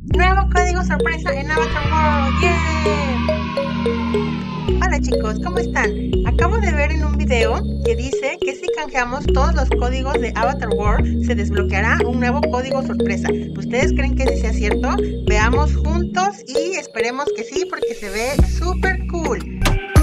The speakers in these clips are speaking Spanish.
Nuevo código sorpresa en Avatar World. ¡Yeah! Hola chicos, ¿cómo están? Acabo de ver en un video que dice que si canjeamos todos los códigos de Avatar World se desbloqueará un nuevo código sorpresa. ¿Ustedes creen que sí sea cierto? Veamos juntos y esperemos que sí porque se ve súper cool.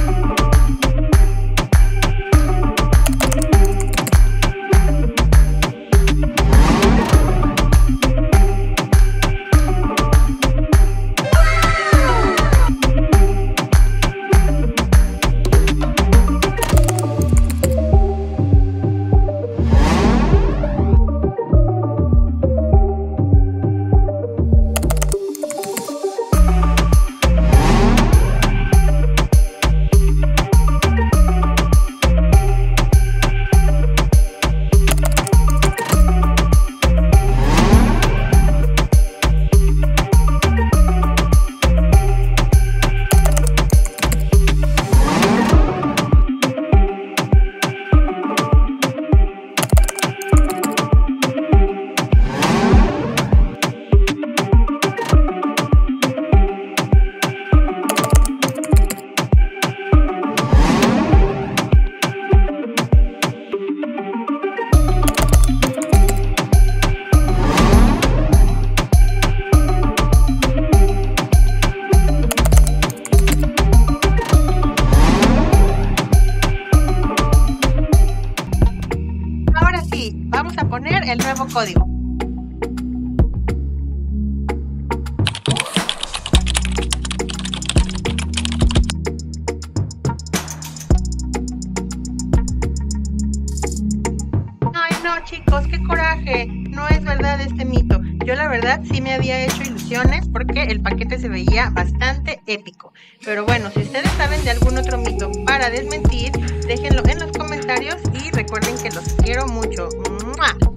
Ahora sí, vamos a poner el nuevo código. Ay no chicos, qué coraje, no es verdad este mito. Yo la verdad sí me había hecho ilusiones porque el paquete se veía bastante épico. Pero bueno, si ustedes saben de algún otro mito para desmentir, déjenlo en los comentarios y recuerden que los quiero mucho. ¡Mua!